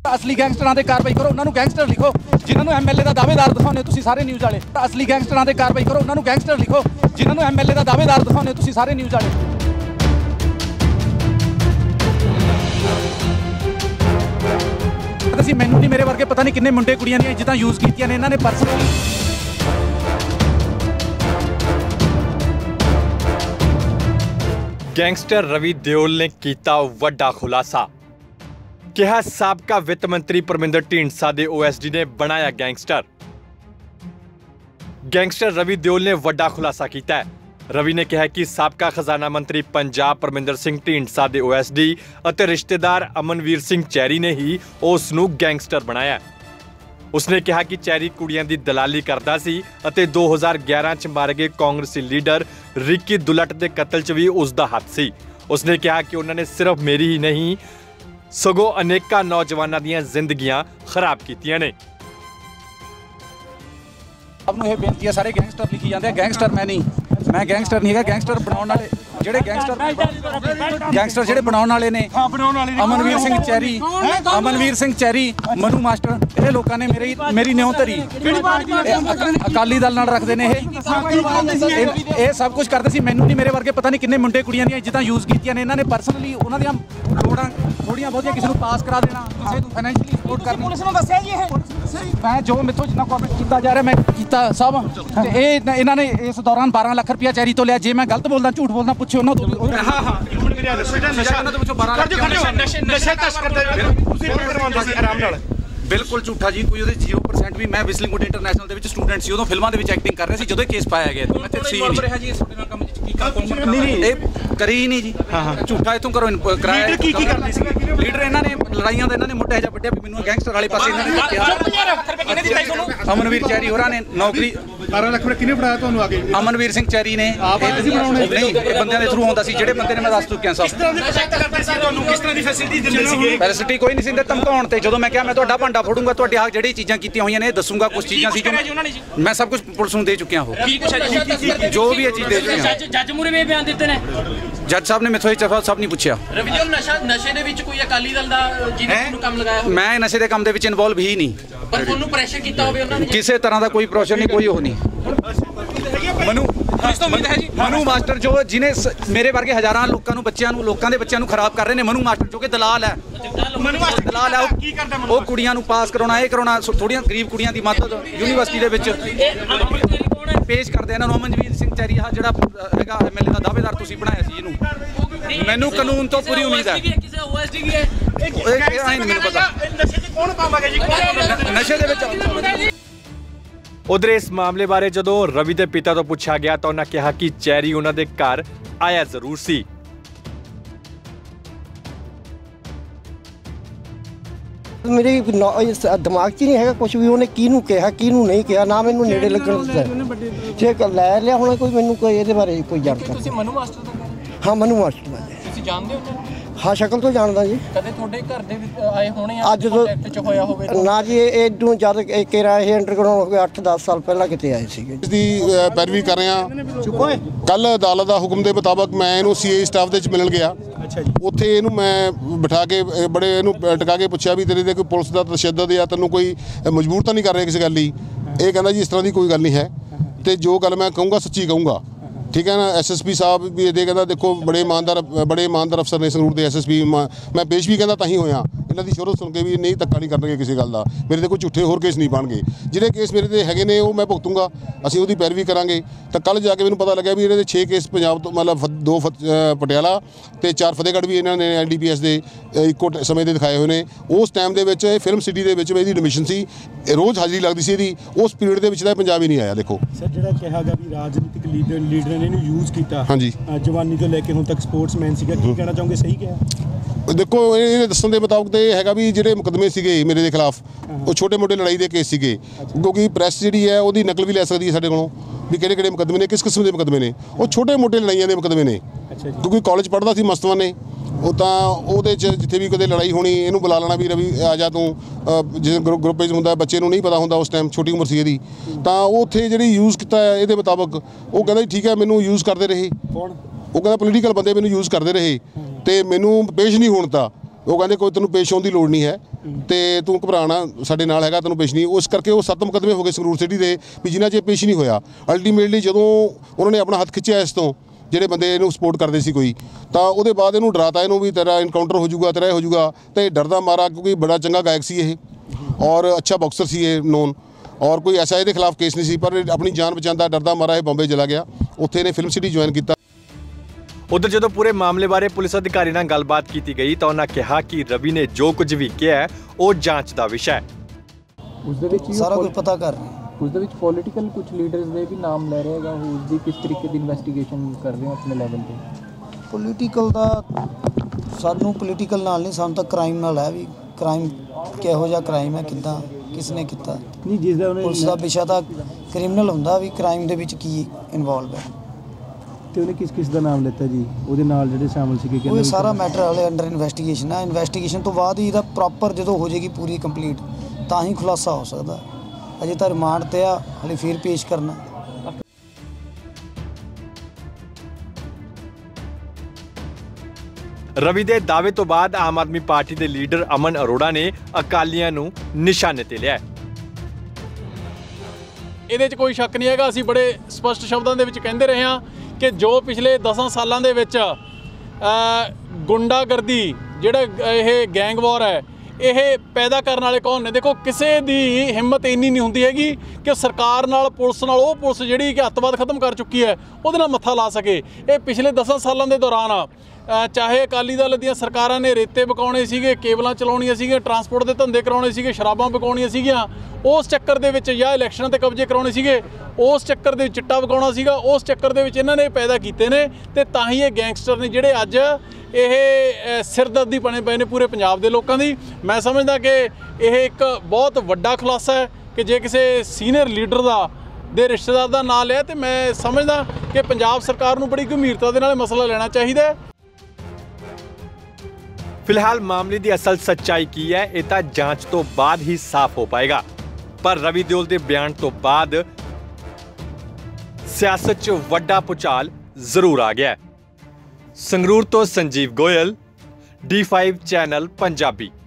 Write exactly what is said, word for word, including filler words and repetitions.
असली गैंगस्टरां ते कार्रवाई करो, उन्होंने गैंगस्टर लिखो जिन्होंने एम एल ए का दावेदार दिखाने तुसीं सारे न्यूज़ वाले। असली गैंगस्टरां ते कार्रवाई करो, उन्होंने गैंगस्टर लिखो जिन्होंने एम एल ए का दावेदार दिखाने तुसीं सारे न्यूज़ वाले। ਅਸੀਂ ਮੈਨੂੰ ਨਹੀਂ ਮੇਰੇ ਵਰਗੇ ਪਤਾ ਨਹੀਂ ਕਿੰਨੇ ਮੁੰਡੇ ਕੁੜੀਆਂ ਦੀਆਂ ਇੱਜ਼ਤਾਂ ਯੂਜ਼ ਕੀਤੀਆਂ ਨੇ ਇਹਨਾਂ ਨੇ ਪਰਸਨਲੀ। ਗੈਂਗਸਟਰ ਰਵੀ ਦਿਓਲ ਨੇ ਕੀਤਾ ਵੱਡਾ ਖੁਲਾਸਾ। ਕਿਹਾ ਸਾਬਕਾ ਵਿੱਤ ਮੰਤਰੀ ਪਰਮਿੰਦਰ ਢੀਂਡਸਾ ਦੇ ਓ ਐਸ ਡੀ ਨੇ ਬਣਾਇਆ ਗੈਂਗਸਟਰ। ਗੈਂਗਸਟਰ ਰਵੀ ਦਿਓਲ ਨੇ ਵੱਡਾ ਖੁਲਾਸਾ ਕੀਤਾ ਹੈ। रवि ने कहा कि साबका खजाना मंत्री पंजाब परमिंदर सिंह ढींडसा दे ओ एस डी ਅਤੇ रिश्तेदार अमनवीर सिंह चैरी ने ही उस ਨੂੰ गैंगस्टर बनाया। उसने कहा कि चैरी कुड़ियां दी दलाली करदा सी ਅਤੇ दो हज़ार ग्यारह च मारे गए कांग्रेसी लीडर रिकी दुलट दे कतल च भी उसका हथ सी। उसने कहा कि उन्होंने सिर्फ मेरी ही नहीं सगों अनेका नौजवानों ਦੀਆਂ ਜ਼ਿੰਦਗੀਆਂ खराब कीतियां ने। अब नूं ये बेनती है सारे गैंगस्टर लिखी जाते हैं, गैंगस्टर मैं नहीं, मैं गैंगस्टर नहीं है। गैंगस्टर बनाने वाले ਜਿਹੜੇ ਗੈਂਗਸਟਰ ਗੈਂਗਸਟਰ ਜਿਹੜੇ ਬਣਾਉਣ ਵਾਲੇ ਨੇ Amanvir Singh Cherry Amanvir Singh Cherry Manu Master ਇਹ ਲੋਕਾਂ ਨੇ ਮੇਰੀ ਮੇਰੀ ਨਿਉ ਧਰੀ ਅਕਾਲੀ ਦਲ ਨਾਲ ਰੱਖਦੇ ਨੇ। ਇਹ ਇਹ ਸਭ ਕੁਝ ਕਰਦੇ ਸੀ। ਮੈਨੂੰ ਨਹੀਂ ਮੇਰੇ ਵਰਗੇ ਪਤਾ ਨਹੀਂ ਕਿੰਨੇ ਮੁੰਡੇ ਕੁੜੀਆਂ ਦੀਆਂ ਇੱਜ਼ਤਾਂ ਯੂਜ਼ ਕੀਤੀਆਂ ਨੇ ਇਹਨਾਂ ਨੇ ਪਰਸਨਲੀ। ਉਹਨਾਂ ਦੀਆਂ ਲੋੜਾਂ ਥੋੜੀਆਂ ਬਹੁਤੀਆਂ ਕਿਸੇ ਨੂੰ ਪਾਸ ਕਰਾ ਦੇਣਾ, ਕਿਸੇ ਨੂੰ ਫਾਈਨੈਂਸ਼ੀਅਲੀ ਸਪੋਰਟ ਕਰਨੀ। ਪੁਲਿਸ ਨੂੰ ਦੱਸਿਆ ਜੀ ਇਹ ਮੈਂ ਜੋ ਮੈਥੋਂ ਜਿੰਨਾ ਕੋਆਪਰੇਟ ਕੀਤਾ ਜਾ ਰਿਹਾ ਮੈਂ ਕੀਤਾ ਸਭ। ਤੇ ਇਹ ਇਹਨਾਂ ਨੇ ਇਸ ਦੌਰਾਨ ਬਾਰਾਂ ਲੱਖ ਰੁਪਇਆ ਚੈਰੀ ਤੋਂ ਲਿਆ। ਜੇ ਮੈਂ ਗਲਤ ਬੋਲਦਾ ਝੂਠ ਬੋਲਦਾ ਪੁੱਛੋ ਉਹਨਾਂ ਤੋਂ। ਹਾਂ ਹਾਂ ਇੱਕ ਮਿੰਟ ਮੇਰੀ ਗੱਲ ਸੁਣੋ। ਨਸ਼ਾ ਉਹਨਾਂ ਤੋਂ ਵਿੱਚੋਂ ਬਾਰਾਂ ਲੱਖ ਨਸ਼ਾ ਨਸ਼ਾ ਤਸਕਰ ਦਾ ਤੁਸੀਂ ਕਰਵਾਉਂਦੇ ਸੀ ਆਰਾਮ ਨਾਲ। ਬਿਲਕੁਲ ਝੂਠਾ ਜੀ, ਕੋਈ ਉਹਦੇ ਜ਼ੀਰੋ ਪਰਸੈਂਟ ਵੀ। ਮੈਂ ਵਿਸਲਿੰਗ ਵੁੱਡ ਇੰਟਰਨੈਸ਼ਨਲ ਦੇ ਵਿੱਚ ਸਟੂਡੈਂਟ ਸੀ, ਉਦੋਂ ਫਿਲਮਾਂ ਦੇ ਵਿੱਚ ਐਕਟਿੰਗ ਕਰ ਰਿਹਾ ਸੀ ਜਦੋਂ ਕੇਸ ਪਾਇਆ ਗਿਆ। ਮੈਂ ਤੇ ਸੀ ਨਹੀਂ ਨਹੀਂ ਇਹ ਕਰੀ ਨਹੀਂ ਜੀ। ਹਾਂ ਹਾਂ ਝੂਠਾ ਇਥੋਂ ਕਰੋ ਕਰਾਇਆ। ਲੀਡਰ ਕੀ ਕੀ ਕਰਦੇ ਸੀ? ਲੀਡਰ ਇਹਨਾਂ ਨੇ ਲੜਾਈਆਂ ਦਾ ਇਹਨਾਂ ਨੇ ਮੁੱਢਾ ਜਿਹਾ ਵੱਢਿਆ ਵੀ ਮੈਨੂੰ ਗੈਂਗਸਟਰ ਵਾਲੇ ਪਾਸੇ ਇਹਨਾਂ ਨੇ ਕਿਹਾ। ਅਮਨਵੀਰ ਚੈਰੀ ਹੋਰਾਂ ਨੇ ਨੌਕਰੀ ਬਾਰਾਂ ਲੱਖ ਰੁਪਏ ਕਿਹਨੇ ਫੜਾਇਆ ਤੁਹਾਨੂੰ ਆ ਕੇ? ਅਮਨਵੀਰ ਸਿੰਘ ਚੈਰੀ ਨੇ। ਨਹੀਂ ਇਹ ਬੰਦਿਆਂ ਦੇ ਥਰੂ ਆਉਂਦਾ ਸੀ ਜਿਹੜੇ ਬੰਦੇ ਨੇ ਮੈਂ ਦੱਸ ਚੁੱਕਿਆ ਸਭ। ਕਿਸ ਤਰ੍ਹਾਂ ਦੀ ਪ੍ਰੋਜੈਕਟ ਕਰਦੇ ਸੀ ਤੁਹਾਨੂੰ? ਕਿਸ ਤਰ੍ਹਾਂ ਦੀ ਫੈਸਿਲਿਟੀ ਦਿੰਦੇ ਸੀਗੇ? ਫੈਸਿਲਿਟੀ ਕੋਈ ਨਹੀਂ ਸੀ ਦਿੰਦੇ, ਧਮਕਾਉਣ ਤੇ। ਜਦੋਂ ਮੈਂ ਕਿਹਾ ਮੈਂ ਤੁਹਾਡਾ ਭਾਂਡਾ ਫੋੜੂੰਗਾ, ਤੁਹਾਡੇ ਆ ਜਿਹੜੀ ਚੀਜ਼ਾਂ ਕੀਤੀਆਂ ਹੋਈਆਂ ਨੇ ਇਹ ਦੱਸੂਗਾ। ਕੁਝ ਚੀਜ਼ਾਂ ਸੀ ਜੋ ਮੈਂ ਸਭ ਕੁਝ ਪੁਲਿਸ ਨੂੰ ਦੇ ਚੁੱਕਿਆ ਹੋ ਜੋ ਵੀ ਇਹ ਚੀਜ਼ ਦੇ ਚੁੱਕਿਆ। ਜੱਜ ਮੂਰੇ ਵੀ ਬਿਆਨ ਦਿੱਤੇ ਨੇ ਜੱਜ ਸਾਹਿਬ ਨੇ ਮੈਥੋਂ ਇਹ ਚਫਾ ਸਭ ਨਹੀਂ ਪੁੱਛਿਆ। ਰਵੀ ਦਿਓਲ ਨਸ਼ਾ ਨਸ਼ੇ ਦੇ ਵਿੱਚ ਕੋਈ ਅਕਾਲੀ ਦਲ ਦਾ ਜਿਹਨੇ ਨੂੰ ਕੰਮ ਲਗਾਇਆ ਹੋਵੇ? ਮੈਂ ਨਸ਼ੇ ਦੇ ਕੰਮ ਦੇ ਵਿੱਚ ਇਨਵੋਲਵ ਹੀ ਨਹੀਂ। ਪਰ ਤੁਹਾਨੂੰ ਪ੍ਰੈਸ਼ਰ ਕੀਤਾ ਹੋਵੇ ਉਹਨਾਂ ਨੇ? ਕਿਸੇ ਤਰ੍ਹਾਂ ਦਾ ਕੋਈ ਪ੍ਰੈਸ਼ਰ ਨਹੀਂ, ਕੋਈ ਉਹ ਨਹੀਂ। ਮਨੂ ਮਨੂ ਮਾਸਟਰ ਜੋ ਜਿਹਨੇ ਮੇਰੇ ਵਰਗੇ ਹਜ਼ਾਰਾਂ ਲੋਕਾਂ ਨੂੰ ਬੱਚਿਆਂ ਨੂੰ ਲੋਕਾਂ ਦੇ ਬੱਚਿਆਂ ਨੂੰ ਖਰਾਬ ਕਰ ਰਹੇ ਨੇ। ਮਨੂ ਮਾਸਟਰ ਜੋ ਕਿ ਦਲਾਲ ਹੈ। ਮਨੂ ਮਾਸਟਰ ਦਲਾਲ ਹੈ। ਕੀ ਕਰਦਾ? ਉਹ ਕੁੜੀਆਂ ਨੂੰ ਪਾਸ ਕਰਾਉਣਾ, ਇਹ ਕਰਾਉਣਾ, ਥੋੜੀਆਂ ਗਰੀਬ ਕੁੜੀਆਂ ਦੀ ਮਦਦ ਯੂਨੀਵਰਸਿਟੀ ਦੇ ਵਿੱਚ ਪੇਸ਼ ਕਰਦੇ ਇਹਨਾਂ ਨੂੰ। ਅਮਨਵੀਰ ਸਿੰਘ ਚੈਰੀ ਆ ਜਿਹੜਾ ਹੈਗਾ ਐਮ ਐਲ ਏ ਦਾ ਦਾਅਵੇਦਾਰ ਤੁਸੀਂ ਬਣਾਇਆ ਸੀ ਇਹਨੂੰ। ਮੈਨੂੰ ਕਾਨੂੰਨ ਤੋਂ ਪੂਰੀ ਉਮੀਦ ਹੈ। ਕਿਸੇ ਓ ਐਸ ਡੀ ਵੀ ਹੈ ਇਹ ਮੈਨੂੰ ਪਤਾ ਨਸ਼ੇ ਦੇ ਕੌਣ ਪਾਵਾਂਗੇ ਜੀ? ਨਸ਼ੇ ਦੇ ਵਿੱਚ। उधर इस मामले बारे जदों रवि के पिता तो पूछा गया तो उन्होंने कहा कि चैरी उन्होंने घर आया जरूर सी। मेरे दिमाग च नहीं है कुछ भी उन्हें किनू कहा किनू नहीं कहा ना मैनू नेड़े लगन दिता। जे लै लिया होना कोई मैनू कोई ये बारे कोई जानता। ਮਨੂ ਮਾਸਟਰ ਦਾ? हाँ मनु मास्टर दा। ਤੁਸੀਂ ਜਾਣਦੇ ਹੋ? हाँ शक्ल तो जानदा जी। ਕਦੇ ਤੁਹਾਡੇ ਘਰ ਦੇ ਆਏ ਹੋਣੇ ਆ ਅੱਜ ਤੋਂ ਕੰਟੈਕਟ ਚ ਹੋਇਆ ਹੋਵੇ? ना जी इदू जद केरा ये अंडरग्राउंड हो गया आठ दस साल पहला किते आए सीगे। इसकी पैरवी कर रहे हैं। कल अदालत का हुक्म के मुताबिक मैं इनू सी ए स्टाफ दे मिलन गया। उत्थे इनू मैं बिठा के बड़े इनू टका के पुछया भी तेरे ते कोई पुलिस का तशद्दद या तेनों कोई मजबूर तो नहीं कर रहे किसी गल लई? ये कहंदा जी इस तरह की कोई गल नहीं है। तो जो गल मैं कहूँगा सच्ची कहूँगा, ठीक है ना। एस एस पी साहब भी ये कहता देखो बड़े ईमानदार बड़े ईमानदार अफसर ने संगरूर के एस एस पी मैं पेश भी कहता तां ही होया। इन्हों की शोहरत सुन के भी नहीं धक्का नहीं करनगे किसी गल का। मेरे कोई झूठे होर केस नहीं बनगे। जिहड़े केस मेरे ते हैगे ने वो मैं भुगतूंगा, असीं उहदी पैरवी करांगे। तो कल जाके मैनूं पता लग्या भी इहदे छे केस पंजाब तो मतलब दो पटियाला ते चार फतेहगढ़ भी इन्होंने एन डी पी एस के इक्को समय के दिखाए हुए ने। उस टाइम के विच फिल्म सिटी के विच इहदी एडमिशन सी, रोज़ हाज़री लगती सी इहदी। उस पीरियड के विच तां पंजाब ही नहीं आया। देखो सर जिहड़ा कहा गया भी राजनीतिक लीडर लीडर ने इहनूं यूज़ कीता। हाँ जी जवानी तो लैके हुण तक स्पोर्ट्समैन सीगा, की कहना चाहोगे? सही कहा? देखो ये दसन के मुताबिक तो यह है भी जो मुकदमे से मेरे खिलाफ वो छोटे मोटे लड़ाई के केस से, क्योंकि प्रैस जी है वो नकल भी लै सकती है साढ़े को भी किहड़े किहड़े मुकदमे ने, किस किस्म के मुकदमे ने। वो छोटे मोटे लड़ाइया के मुकदमे ने। क्योंकि कॉलेज पढ़ता सी मस्तवा ने वो तो जिथे भी कदे लड़ाई होनी इनू बुला लेना भी रवि आ जा तू जिस ग्रुप होंगे बच्चे नहीं पता होंगे उस टाइम छोटी उम्र सी यदी तो उत्थे जी यूज़ किया ये मुताबिक वो कहता ठीक है मैनू यूज़ करते रहे। वो कहता पोलीटिकल बंदे मैनू यूज़ करते रहे तो मैनू पेश नहीं होता। वो कहते कोई तेनों पेश होने की लोड़ नहीं है। ਤੇ ਤੂੰ ਘਬਰਾਣਾ ਸਾਡੇ ਨਾਲ ਹੈਗਾ, ਤੈਨੂੰ ਪੇਸ਼ ਨਹੀਂ। ਉਸ ਕਰਕੇ ਉਹ ਸੱਤ ਮੁਕੱਦਮੇ ਹੋ ਗਏ ਸੰਗਰੂਰ ਸਿਟੀ ਦੇ ਵੀ ਜਿਨ੍ਹਾਂ 'ਚ ਪੇਸ਼ ਨਹੀਂ ਹੋਇਆ। ਅਲਟੀਮੇਟਲੀ ਜਦੋਂ ਉਹਨਾਂ ਨੇ ਆਪਣਾ ਹੱਥ ਖਿੱਚਿਆ ਇਸ ਤੋਂ, ਜਿਹੜੇ ਬੰਦੇ ਇਹਨੂੰ ਸਪੋਰਟ ਕਰਦੇ ਸੀ ਕੋਈ, ਤਾਂ ਉਹਦੇ ਬਾਅਦ ਇਹਨੂੰ ਡਰਾਤਾ ਇਹਨੂੰ ਵੀ ਤੇਰਾ ਇਨਕਾਊਂਟਰ ਹੋ ਜਾਊਗਾ, ਤੇਰਾ ਇਹ ਹੋ ਜਾਊਗਾ। ਤੇ ਡਰਦਾ ਮਾਰਾ, ਕਿਉਂਕਿ ਬੜਾ ਚੰਗਾ ਗਾਇਕ ਸੀ ਇਹ ਔਰ ਅੱਛਾ ਬਾਕਸਰ ਸੀ ਇਹ ਨੋਨ, ਔਰ ਕੋਈ ਐਸਾ ਇਹਦੇ ਖਿਲਾਫ ਕੇਸ ਨਹੀਂ ਸੀ, ਪਰ ਆਪਣੀ ਜਾਨ ਬਚਾਉਂਦਾ ਡਰਦਾ ਮਾਰਾ ਇਹ ਬੰਬੇ ਚਲਾ ਗਿਆ। ਉੱਥੇ ਇਹਨੇ ਫਿਲਮ ਸਿਟੀ ਜੁਆਇਨ ਕੀਤਾ। ਉਧਰ ਜਦੋਂ ਪੂਰੇ ਮਾਮਲੇ ਬਾਰੇ ਪੁਲਿਸ ਅਧਿਕਾਰੀ ਨਾਲ ਗੱਲਬਾਤ ਕੀਤੀ ਗਈ ਤਾਂ ਉਹਨਾਂ ਕਿਹਾ ਕਿ ਰਵੀ ਨੇ ਜੋ ਕੁਝ ਵੀ ਕਿਹਾ ਹੈ ਉਹ ਜਾਂਚ ਦਾ ਵਿਸ਼ਾ ਹੈ। ਉਸ ਦੇ ਵਿੱਚ ਸਾਰਾ ਕੁਝ ਪਤਾ ਕਰ ਰਹੇ ਹਾਂ। ਉਸ ਦੇ ਵਿੱਚ ਪੋਲੀਟੀਕਲ ਕੁਝ ਲੀਡਰਸ ਦੇ ਵੀ ਨਾਮ ਲੈ ਰਹੇ ਹੈਗਾ, ਉਸ ਦੀ ਕਿਸ ਤਰੀਕੇ ਦੀ ਇਨਵੈਸਟੀਗੇਸ਼ਨ ਕਰ ਰਹੇ ਹੋ ਆਪਣੇ ਲੈਵਲ ਤੇ? ਪੋਲੀਟੀਕਲ ਦਾ ਸਾਨੂੰ ਪੋਲੀਟੀਕਲ ਨਾਲ ਨਹੀਂ, ਸਾਨੂੰ ਤਾਂ ਕ੍ਰਾਈਮ ਨਾਲ ਹੈ ਵੀ ਕ੍ਰਾਈਮ ਕਿਹੋ ਜਿਹਾ ਕ੍ਰਾਈਮ ਹੈ, ਕਿੱਦਾਂ ਕਿਸ ਨੇ ਕੀਤਾ। ਨਹੀਂ ਜਿਸ ਦਾ ਉਹਨੇ ਪੁਲਿਸ ਦਾ ਵਿਸ਼ਾ ਤਾਂ ਕ੍ਰਿਮੀਨਲ ਹੁੰਦਾ ਵੀ ਕ੍ਰਾਈਮ ਦੇ ਵਿੱਚ ਕੀ ਇਨਵੋਲਵ ਹੈ। ਤੇ ਉਹਨੇ ਕਿਸ ਕਿਸ ਦਾ ਨਾਮ ਲਿੱਤਾ ਜੀ, ਉਹਦੇ ਨਾਲ ਜਿਹੜੇ ਸ਼ਾਮਲ ਸੀਗੇ? ਉਹ ਸਾਰਾ ਮੈਟਰ ਹਾਲੇ ਅੰਡਰ ਇਨਵੈਸਟੀਗੇਸ਼ਨ ਹੈ। ਇਨਵੈਸਟੀਗੇਸ਼ਨ ਤੋਂ ਬਾਅਦ ਹੀ ਇਹਦਾ ਪ੍ਰੋਪਰ ਜਦੋਂ ਹੋ ਜਾਏਗੀ ਪੂਰੀ ਕੰਪਲੀਟ ਤਾਂ ਹੀ ਖੁਲਾਸਾ ਹੋ ਸਕਦਾ। ਅਜੇ ਤਾਂ ਰਿਮਾਂਡ ਤੇ ਆ, ਹਾਲੇ ਫਿਰ ਪੇਸ਼ ਕਰਨਾ। ਰਵੀ ਦੇ ਦਾਅਵੇ ਤੋਂ ਬਾਅਦ ਆਮ ਆਦਮੀ ਪਾਰਟੀ ਦੇ ਲੀਡਰ ਅਮਨ ਅਰੋੜਾ ਨੇ ਅਕਾਲੀਆਂ ਨੂੰ ਨਿਸ਼ਾਨੇ ਤੇ ਲਿਆ। ਇਹਦੇ 'ਚ ਕੋਈ ਸ਼ੱਕ ਨਹੀਂ ਹੈਗਾ, ਅਸੀਂ ਬੜੇ ਸਪਸ਼ਟ ਸ਼ਬਦਾਂ ਦੇ ਵਿੱਚ ਕਹਿੰਦੇ ਰਹੇ ਹਾਂ ਕਿ ਜੋ ਪਿਛਲੇ ਦਸਾਂ ਸਾਲਾਂ ਦੇ ਵਿੱਚ ਗੁੰਡਾਗਰਦੀ ਜਿਹੜਾ ਇਹ ਗੈਂਗ ਵਾਰ ਹੈ ਇਹ ਪੈਦਾ ਕਰਨ ਵਾਲੇ ਕੌਣ ਨੇ। ਦੇਖੋ ਕਿਸੇ ਦੀ ਹਿੰਮਤ ਇੰਨੀ ਨਹੀਂ ਹੁੰਦੀ ਹੈਗੀ ਕਿ ਸਰਕਾਰ ਨਾਲ ਪੁਲਿਸ ਨਾਲ, ਉਹ ਪੁਲਿਸ ਜਿਹੜੀ ਕਿ ਅੱਤਵਾਦ ਖਤਮ ਕਰ ਚੁੱਕੀ ਹੈ, ਉਹਦੇ ਨਾਲ ਮੱਥਾ ਲਾ ਸਕੇ। ਇਹ ਪਿਛਲੇ ਦਸਾਂ ਸਾਲਾਂ ਦੇ ਦੌਰਾਨ ਚਾਹੇ ਅਕਾਲੀ ਦਲ ਦੀਆਂ ਸਰਕਾਰਾਂ ਨੇ ਰੇਤੇ ਵਿਕਾਉਣੇ ਸੀਗੇ, ਕੇਬਲਾਂ ਚਲਾਉਣੀਆਂ ਸੀਗੀਆਂ, ਟਰਾਂਸਪੋਰਟ ਦੇ ਧੰਦੇ ਕਰਾਉਣੇ ਸੀਗੇ, ਸ਼ਰਾਬਾਂ ਵਿਕਾਉਣੀਆਂ ਸੀਗੀਆਂ, ਉਸ ਚੱਕਰ ਦੇ ਵਿੱਚ ਜਾਂ ਇਲੈਕਸ਼ਨਾਂ ਤੇ ਕਬਜ਼ੇ ਕਰਾਉਣੇ ਸੀਗੇ, ਉਸ ਚੱਕਰ ਦੇ ਵਿੱਚ ਚਿੱਟਾ ਵਿਕਾਉਣਾ ਸੀਗਾ, ਉਸ ਚੱਕਰ ਦੇ ਵਿੱਚ ਇਹਨਾਂ ਨੇ ਪੈਦਾ ਕੀਤੇ ਨੇ। ਤੇ ਤਾਂ ਹੀ ਇਹ ਗੈਂਗਸਟਰ ਨੇ ਜਿਹੜੇ ਅੱਜ ਇਹ ਸਿਰਦਰਦੀ ਬਣੇ ਪਏ ਨੇ ਪੂਰੇ ਪੰਜਾਬ ਦੇ ਲੋਕਾਂ ਦੀ। ਮੈਂ ਸਮਝਦਾ ਕਿ ਇਹ ਇੱਕ ਬਹੁਤ ਵੱਡਾ ਖੁਲਾਸਾ ਹੈ ਕਿ ਜੇ ਕਿਸੇ ਸੀਨੀਅਰ ਲੀਡਰ ਦਾ ਦੇ ਰਿਸ਼ਤੇਦਾਰ ਦਾ ਨਾਂ ਲਿਆ, ਤੇ ਮੈਂ ਸਮਝਦਾ ਕਿ ਪੰਜਾਬ ਸਰਕਾਰ ਨੂੰ ਬੜੀ ਗੰਭੀਰਤਾ ਦੇ ਨਾਲ ਮਸਲਾ ਲੈਣਾ ਚਾਹੀਦਾ ਹੈ। ਫਿਲਹਾਲ ਮਾਮਲੇ ਦੀ ਅਸਲ ਸੱਚਾਈ ਕੀ ਹੈ ਇਹ ਤਾਂ ਜਾਂਚ ਤੋਂ ਬਾਅਦ ਹੀ ਸਾਫ਼ ਹੋ ਪਾਏਗਾ। ਪਰ ਰਵੀ ਦਿਓਲ ਦੇ ਬਿਆਨ ਤੋਂ ਬਾਅਦ ਸਿਆਸਤ 'ਚ ਵੱਡਾ ਭੁਚਾਲ ਜ਼ਰੂਰ ਆ ਗਿਆ। ਸੰਗਰੂਰ ਤੋਂ Sanjeev Goyal, D five channel Punjabi.